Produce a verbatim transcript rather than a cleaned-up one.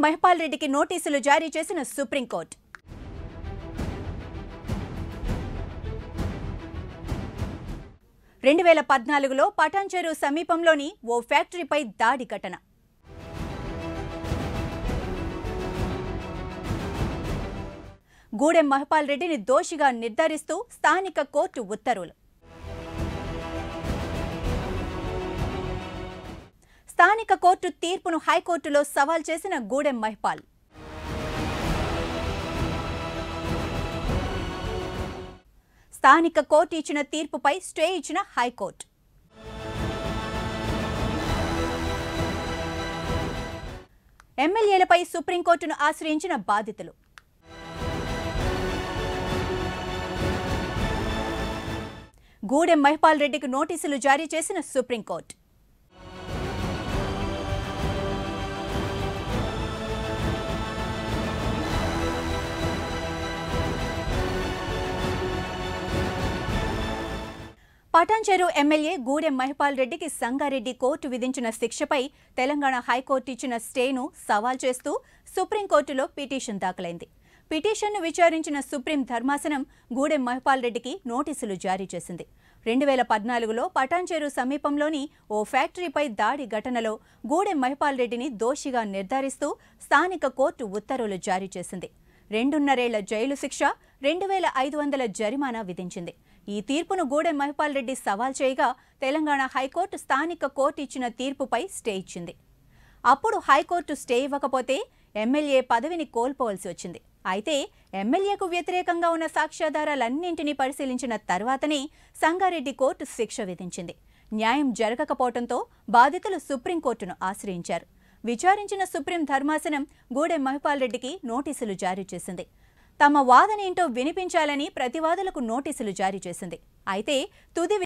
మహిపాల్ రెడ్డికి నోటీసులు జారీ చేసిన సుప్రీంకోర్టు. రెండు వేల పద్నాలుగులో పటాన్చెరు సమీపంలోని ఓ ఫ్యాక్టరీపై దాడి ఘటన. గూడెం మహిపాల్ రెడ్డిని దోషిగా నిర్ధారిస్తూ స్థానిక కోర్టు ఉత్తర్వులు. స్థానిక కోర్టు తీర్పును హైకోర్టులో సవాల్ చేసిన గూడెం మహిపాల్. స్థానిక కోర్టు ఇచ్చిన తీర్పుపై స్టే ఇచ్చిన హైకోర్టు. ఎమ్మెల్యేలపై సుప్రీంకోర్టును ఆశ్రయించిన బాధితులు. గూడెం మహిపాల్ రెడ్డికి నోటీసులు జారీ చేసిన సుప్రీంకోర్టు. పటాన్చెరు ఎమ్మెల్యే గూడెం మహిపాల్ రెడ్డికి సంగారెడ్డి కోర్టు విధించిన శిక్షపై తెలంగాణ హైకోర్టు ఇచ్చిన స్టేను సవాల్ చేస్తూ సుప్రీంకోర్టులో పిటిషన్ దాఖలైంది. పిటిషన్ను విచారించిన సుప్రీం ధర్మాసనం గూడెం మహిపాల్ రెడ్డికి నోటీసులు జారీ చేసింది. రెండు వేల పద్నాలుగులో పటాన్చెరు సమీపంలోని ఓ ఫ్యాక్టరీపై దాడి ఘటనలో గూడెం మహిపాల్ రెడ్డిని దోషిగా నిర్ధారిస్తూ స్థానిక కోర్టు ఉత్తర్వులు జారీ చేసింది. రెండున్నరేళ్ల జైలు శిక్ష, రెండు వేల ఐదు వందల జరిమానా విధించింది. ఈ తీర్పును గూడెం మహిపాల్ రెడ్డి సవాల్ చేయగా తెలంగాణ హైకోర్టు స్థానిక కోర్టు ఇచ్చిన తీర్పుపై స్టే ఇచ్చింది. అప్పుడు హైకోర్టు స్టే ఇవ్వకపోతే ఎమ్మెల్యే పదవిని కోల్పోవలసి వచ్చింది. అయితే ఎమ్మెల్యేకు వ్యతిరేకంగా ఉన్న సాక్ష్యాధారాలన్నింటినీ పరిశీలించిన తర్వాతనే సంగారెడ్డి కోర్టు శిక్ష విధించింది. న్యాయం జరగకపోవడంతో బాధితులు సుప్రీంకోర్టును ఆశ్రయించారు. విచారించిన సుప్రీం ధర్మాసనం గూడెం మహిపాల్ రెడ్డికి నోటీసులు జారీ చేసింది. తమ వాదనేంటో వినిపించాలని ప్రతివాదులకు నోటీసులు జారీ చేసింది. అయితే తుది